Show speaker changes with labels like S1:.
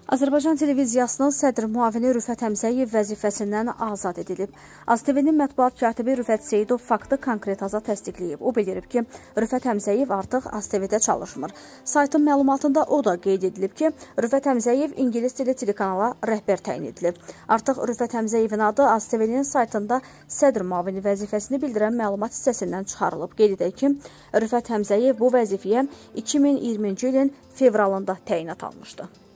S1: Azərbaycan televiziyasının sədr müavini Rüfət Həmzəyev vəzifəsindən azad edilib. AzTV-nin mətbuat katibi Rüfət Seyidov faktı konkretaza təsdiqləyib. O bildirib ki, Rüfət Həmzəyev artıq AzTV-də çalışmır. Saytın məlumatında o da qeyd edilib ki, Rüfət Həmzəyev ingilis dili telekanala rəhbər təyin edilib. Artıq Rüfət Həmzəyevin adı AzTV-nin saytında sədr müavini vəzifəsini bildirən məlumat hissəsindən çıxarılıb. Qeyd edək ki, Rüfət Həmzəyev bu vəzifəyə 2020-ci ilin fevralında təyinat almışdı.